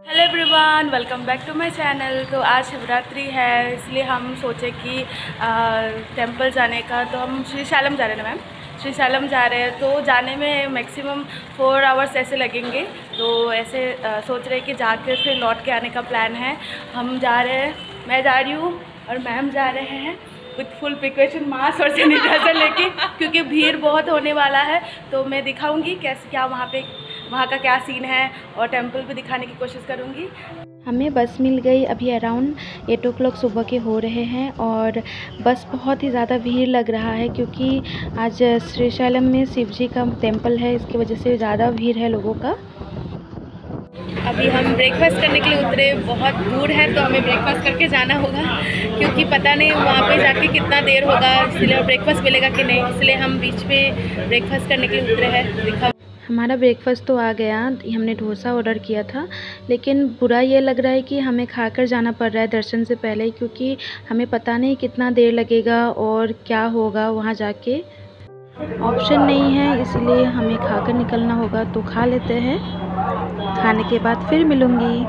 Hello everyone, welcome back to my channel. तो आज शिवरात्रि है, इसलिए हम सोचे कि टेंपल जाने का। तो हम श्री शैलम जा रहे हैं ना मैम, श्री शैलम जा रहे हैं। तो जाने में मैक्सिमम 4 आवर्स ऐसे लगेंगे। तो ऐसे सोच रहे हैं कि जाकर फिर लौट के आने का प्लान है। हम जा रहे हैं, मैं जा रही हूँ और मैम जा रहे हैं विथ फुल प्रिकॉशन, मास्क और सैनिटाइजर लेके, क्योंकि भीड़ बहुत होने वाला है। तो मैं दिखाऊंगी कैसे क्या वहाँ का क्या सीन है और टेंपल भी दिखाने की कोशिश करूँगी। हमें बस मिल गई। अभी अराउंड 8 o'clock सुबह के हो रहे हैं और बस बहुत ही ज़्यादा भीड़ लग रहा है, क्योंकि आज श्री शैलम में शिव जी का टेंपल है। इसकी वजह से ज़्यादा भीड़ है लोगों का। अभी हम ब्रेकफास्ट करने के लिए उतरे, बहुत दूर है तो हमें ब्रेकफास्ट करके जाना होगा, क्योंकि पता नहीं वहाँ पे जाके कितना देर होगा, इसलिए ब्रेकफास्ट मिलेगा कि नहीं, इसलिए हम बीच पे ब्रेकफास्ट करने के लिए उतरे हैं। हमारा ब्रेकफास्ट तो आ गया। हमने डोसा ऑर्डर किया था, लेकिन बुरा ये लग रहा है कि हमें खाकर जाना पड़ रहा है दर्शन से पहले, क्योंकि हमें पता नहीं कितना देर लगेगा और क्या होगा वहाँ जाके। ऑप्शन नहीं है, इसलिए हमें खाकर निकलना होगा। तो खा लेते हैं, खाने के बाद फिर मिलूँगी।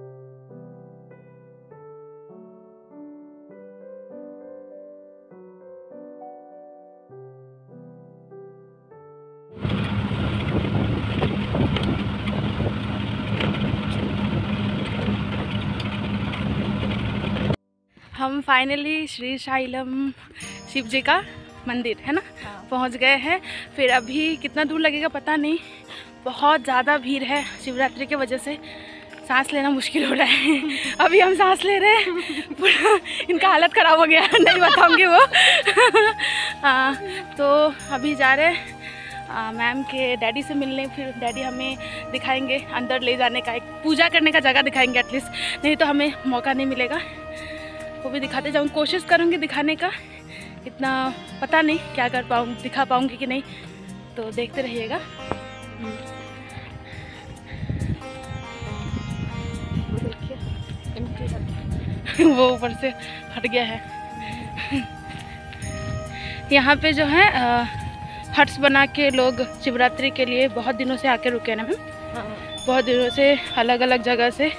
हम फाइनली श्री शैलम शिव जी का मंदिर है ना, पहुंच गए हैं। फिर अभी कितना दूर लगेगा पता नहीं, बहुत ज़्यादा भीड़ है शिवरात्रि की वजह से, सांस लेना मुश्किल हो रहा है। अभी हम सांस ले रहे हैं, पूरा इनका हालत ख़राब हो गया, नहीं बताऊंगी वो। तो अभी जा रहे हैं मैम के डैडी से मिलने। फिर डैडी हमें दिखाएंगे अंदर ले जाने का, एक पूजा करने का जगह दिखाएंगे एटलीस्ट, नहीं तो हमें मौका नहीं मिलेगा। वो भी दिखाते जाऊँ, कोशिश करूँगी दिखाने का। इतना पता नहीं क्या कर पाऊँ, दिखा पाऊँगी कि नहीं, तो देखते रहिएगा। वो ऊपर से हट गया है। यहाँ पे जो है हट्स बना के लोग शिवरात्रि के लिए बहुत दिनों से आके रुके ना मैम, बहुत दिनों से अलग अलग जगह से।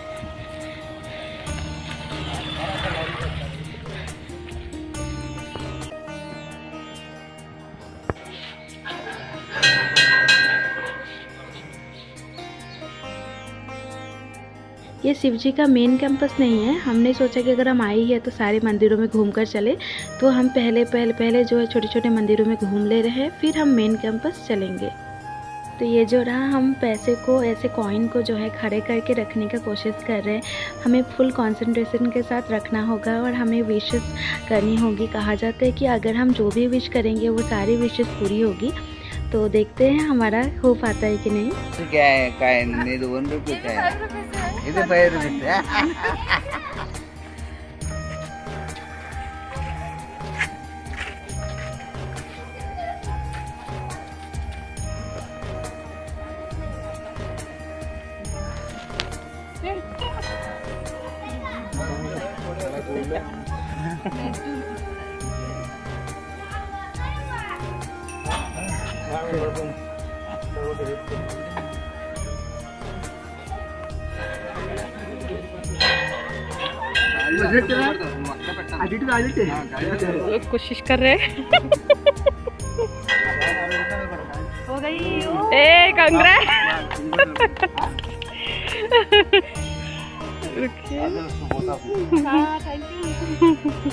ये शिव जी का मेन कैंपस नहीं है। हमने सोचा कि अगर हम आए ही है तो सारे मंदिरों में घूमकर चले, तो हम पहले जो है छोटे छोटे मंदिरों में घूम ले रहे हैं, फिर हम मेन कैंपस चलेंगे। तो ये जो रहा, हम पैसे को ऐसे कॉइन को जो है खड़े करके रखने का कोशिश कर रहे हैं। हमें फुल कंसंट्रेशन के साथ रखना होगा और हमें विशेस करनी होगी। कहा जाता है कि अगर हम जो भी विश करेंगे वो सारी विशेस पूरी होगी। तो देखते हैं हमारा हो पाता है कि नहीं। क्या है ಇದು 5 ರೂಪೀಸ್ कोशिश कर रहे हैं। हो गई। ए कांग्रेस। हाँ, थैंक यू।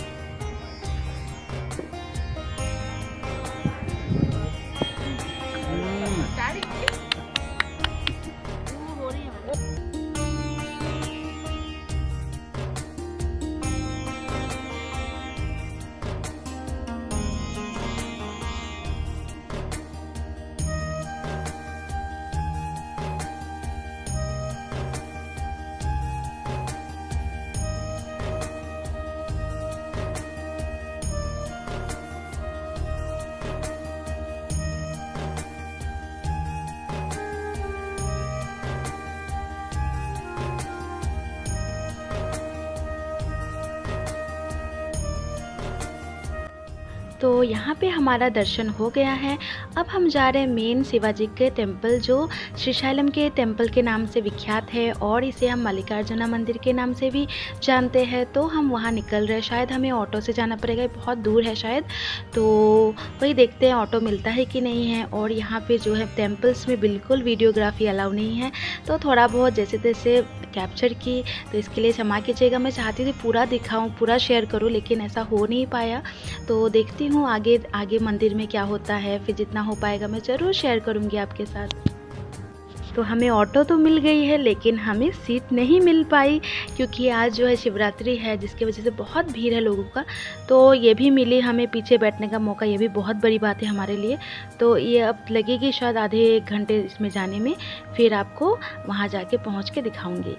तो यहाँ पे हमारा दर्शन हो गया है। अब हम जा रहे हैं मेन शिवाजी के टेम्पल, जो श्रीशैलम के टेम्पल के नाम से विख्यात है और इसे हम मल्लिकार्जुना मंदिर के नाम से भी जानते हैं। तो हम वहाँ निकल रहे हैं। शायद हमें ऑटो से जाना पड़ेगा, बहुत दूर है शायद, तो वही देखते हैं ऑटो मिलता है कि नहीं है। और यहाँ पे जो है टेम्पल्स में बिल्कुल वीडियोग्राफी अलाउ नहीं है, तो थोड़ा बहुत जैसे तैसे कैप्चर की, तो इसके लिए क्षमा कीजिएगा। मैं चाहती थी पूरा दिखाऊं, पूरा शेयर करूं, लेकिन ऐसा हो नहीं पाया। तो देखती हूँ आगे आगे मंदिर में क्या होता है, फिर जितना हो पाएगा मैं ज़रूर शेयर करूँगी आपके साथ। तो हमें ऑटो तो मिल गई है, लेकिन हमें सीट नहीं मिल पाई, क्योंकि आज जो है शिवरात्रि है, जिसकी वजह से बहुत भीड़ है लोगों का। तो ये भी मिली हमें पीछे बैठने का मौका, ये भी बहुत बड़ी बात है हमारे लिए। तो ये अब लगेगी शायद आधे एक घंटे इसमें जाने में, फिर आपको वहाँ जाके पहुँच के दिखाऊँगी।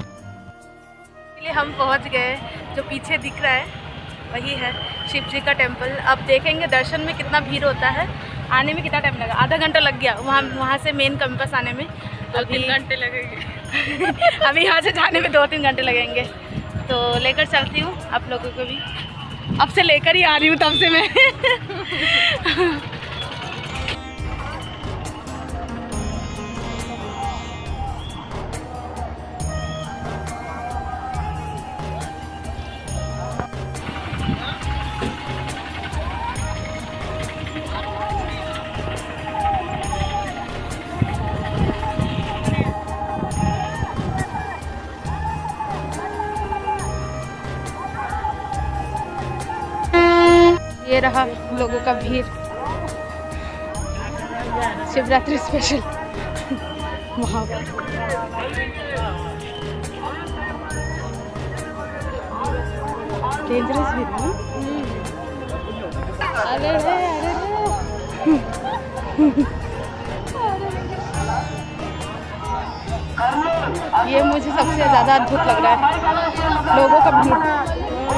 हम पहुँच गए, जो पीछे दिख रहा है वही है शिव जी का टेम्पल। अब देखेंगे दर्शन में कितना भीड़ होता है, आने में कितना टाइम लगा। आधा घंटा लग गया वहाँ से मेन कैंपस आने में, 2-3 घंटे लगेंगे। अभी यहाँ से जाने में 2-3 घंटे लगेंगे। तो लेकर चलती हूँ आप लोगों को भी, अब से लेकर ही आ रही हूँ तब से मैं। ये रहा लोगों का भीड़, शिवरात्रि स्पेशल। वहाँ डेंजरस भी था। अरे रे, अरे रे। ये मुझे सबसे ज़्यादा अद्भुत लग रहा है, लोगों का भीड़।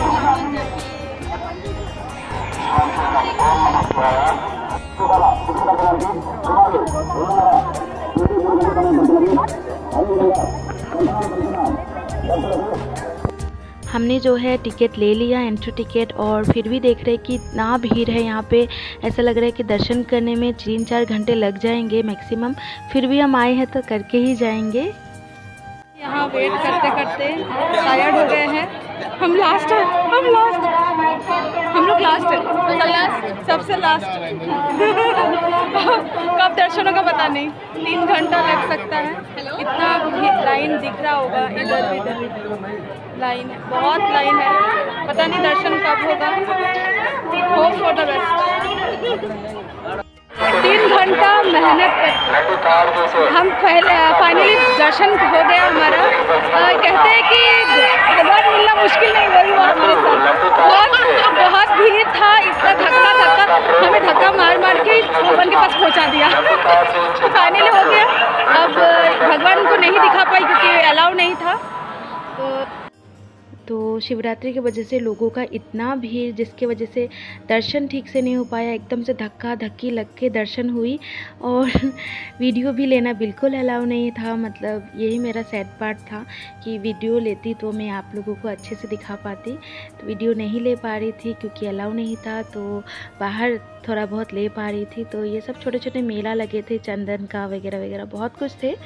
हमने जो है टिकट ले लिया, एंट्री टिकट, और फिर भी देख रहे हैं कि इतना भीड़ है यहाँ पे। ऐसा लग रहा है कि दर्शन करने में 3-4 घंटे लग जाएंगे मैक्सिमम। फिर भी हम आए हैं तो करके ही जाएंगे। यहाँ वेट करते करते टायर्ड हो गए हैं। हम लास्ट है, हम लोग लास्ट है, सबसे लास्ट। कब दर्शन होगा पता नहीं, 3 घंटा लग सकता है। इतना लाइन दिख रहा होगा, इधर भी लाइन है, बहुत लाइन है। पता नहीं दर्शन कब होगा। Hope for the best. 3 घंटा मेहनत कर हम फाइनली दर्शन हो गया हमारा। कहते हैं कि भगवान मिलना मुश्किल नहीं, वही हुआ हमारे साथ। बहुत भीड़ था, इतना धक्का हमें धक्का मार के भगवान के पास पहुंचा दिया। फाइनली हो गया। अब भगवान को नहीं दिखा पाई क्योंकि अलाउ नहीं था। तो शिवरात्रि की वजह से लोगों का इतना भीड़, जिसके वजह से दर्शन ठीक से नहीं हो पाया। एकदम से धक्का धक्की लग के दर्शन हुई, और वीडियो भी लेना बिल्कुल अलाउ नहीं था। मतलब यही मेरा सैड पार्ट था कि वीडियो लेती तो मैं आप लोगों को अच्छे से दिखा पाती, तो वीडियो नहीं ले पा रही थी क्योंकि अलाउ नहीं था। तो बाहर थोड़ा बहुत ले पा रही थी। तो ये सब छोटे छोटे मेला लगे थे, चंदन का वगैरह वगैरह बहुत कुछ थे।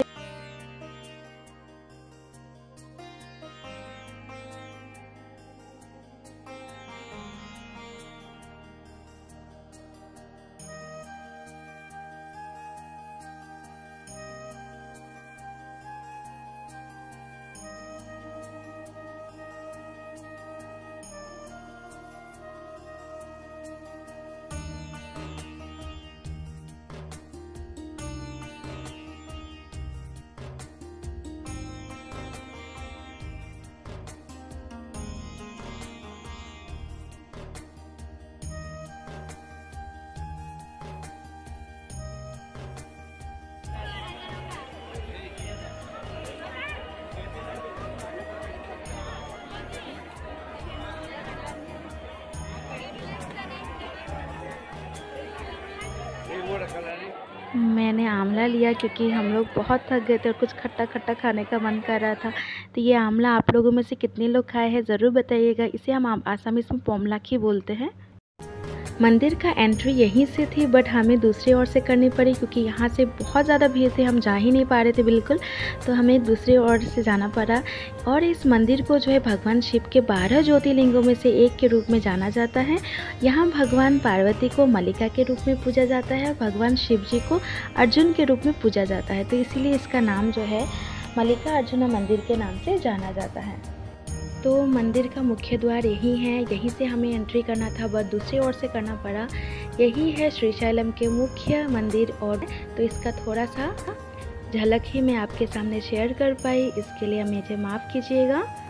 मैंने आंवला लिया क्योंकि हम लोग बहुत थक गए थे और कुछ खट्टा खट्टा खाने का मन कर रहा था। तो ये आंवला आप लोगों में से कितने लोग खाए हैं ज़रूर बताइएगा। इसे हम आसामीज़ में पोमलाखी बोलते हैं। मंदिर का एंट्री यहीं से थी, बट हमें दूसरी ओर से करनी पड़ी क्योंकि यहाँ से बहुत ज़्यादा भीड़ थी, हम जा ही नहीं पा रहे थे बिल्कुल, तो हमें दूसरी ओर से जाना पड़ा। और इस मंदिर को जो है भगवान शिव के 12 ज्योतिर्लिंगों में से एक के रूप में जाना जाता है। यहाँ भगवान पार्वती को मल्लिका के रूप में पूजा जाता है, भगवान शिव जी को अर्जुन के रूप में पूजा जाता है, तो इसीलिए इसका नाम जो है मल्लिका अर्जुन मंदिर के नाम से जाना जाता है। तो मंदिर का मुख्य द्वार यही है, यहीं से हमें एंट्री करना था, बट दूसरी ओर से करना पड़ा। यही है श्रीशैलम के मुख्य मंदिर, और तो इसका थोड़ा सा झलक ही मैं आपके सामने शेयर कर पाई, इसके लिए मुझे माफ़ कीजिएगा।